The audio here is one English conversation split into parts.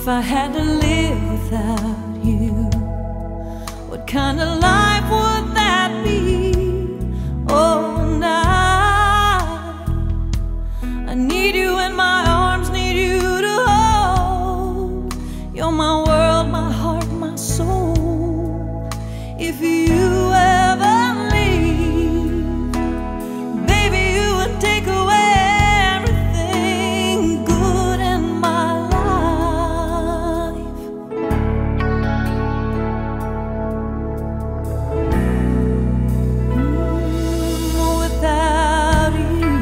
If I had to live without you, what kind of life would that be? Oh, and I need you in my arms, need you to hold. You're my world, my heart, my soul. If you ever leave, baby, you would take away everything good in my life. Without you,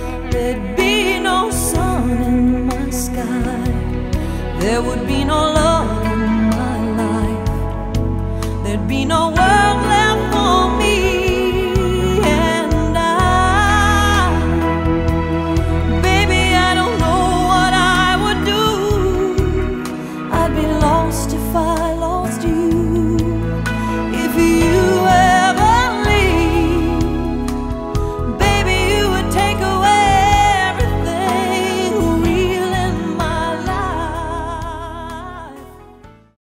there'd be no sun in my sky. There would be no love